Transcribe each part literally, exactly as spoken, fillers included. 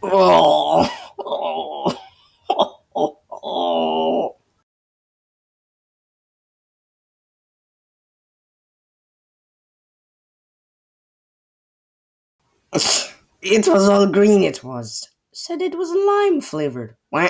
Oh, oh, oh, oh. It was all green, it was. Said it was lime flavored. Wah.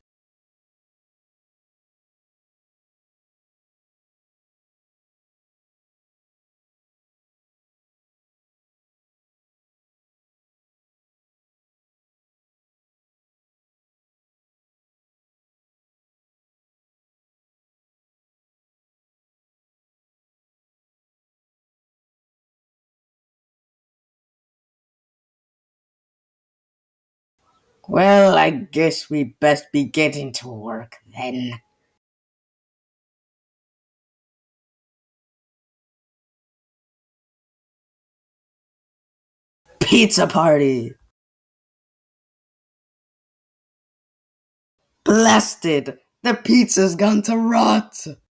Well, I guess we best be getting to work then. Pizza party! Blasted! The pizza's gone to rot!